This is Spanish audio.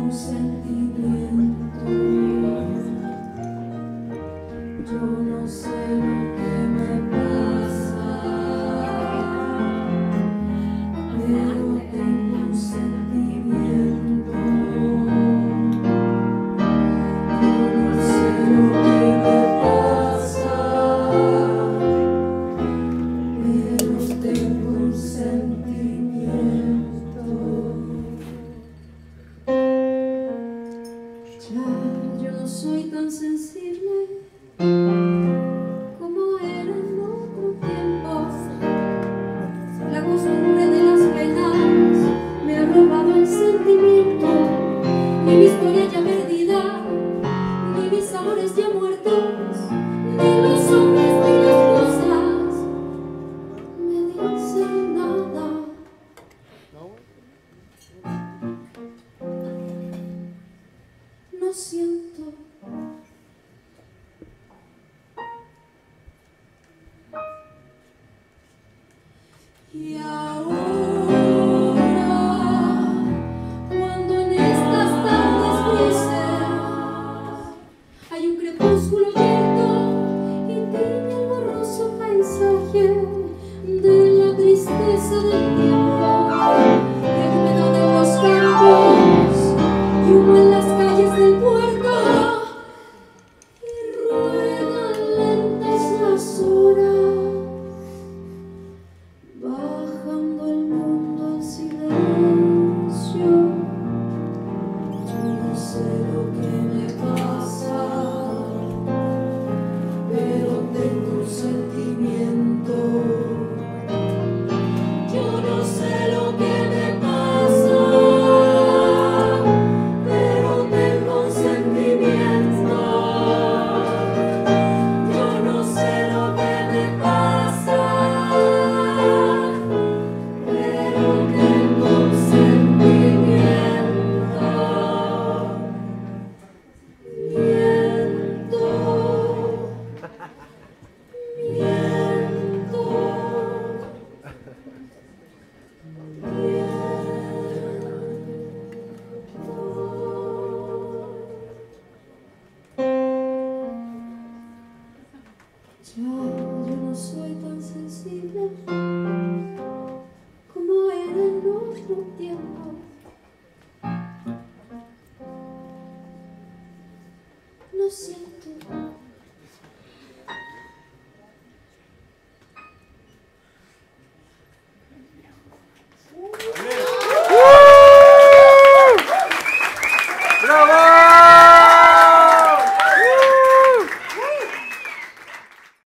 un sentimiento. Yo no sé lo que me pasa, pero tengo un sentimiento. Yo no sé lo que me pasa, pero tengo un sentimiento. Ya yo no soy tan sensible como era en otros tiempos. La costumbre de las penas me ha robado el sentimiento. Ni mi historia ya perdida, ni mis amores ya muertos, ni los hombres ni las cosas me dicen nada. No siento. Y ahora, cuando en estas tardes grises hay un crepúsculo abierto y tiñe el borroso paisaje de la tristeza del tiempo, y húmedo de los campos y humo en las calles del puerto, y ruedan lentas las horas, bajando el mundo al silencio. Yo no sé lo que me pasa, pero tengo un sentimiento. Yo no sé lo que me pasa, pero tengo un sentimiento. Yo no sé lo que me pasa, pero tengo un sentimiento. Miento, miento, ya yo no soy tan sensible como era en otro tiempo. Lo siento.